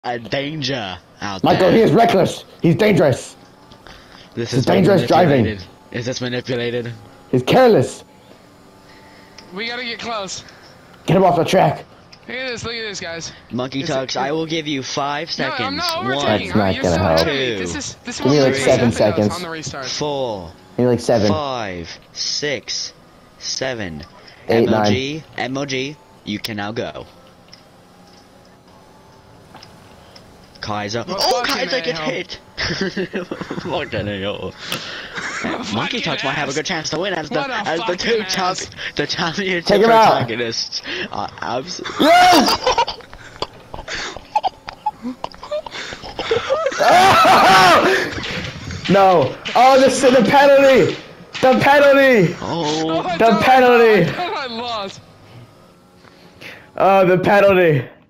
a danger out Michael, there. he is reckless. He's dangerous. This is dangerous driving. Is this manipulated? He's careless. We gotta get close. Get him off the track. Look at this, guys. Monkey Tux, I will give you 5 seconds. No, I'm not One, overtaking. That's not You're gonna still help. ahead of me. Two, This is Give me what like makes 7 sense seconds. on the restart. 4, Maybe like 7. 5, 6, 7. 8, MLG, MLG, you can now go. Kaiser. Oh, Kaiser get hit! Fucking hell. Monkey Tux might have a good chance to win as the two championship protagonists. Absolutely. No! Oh, the penalty! The penalty! Oh, the penalty! I lost. Oh, the penalty!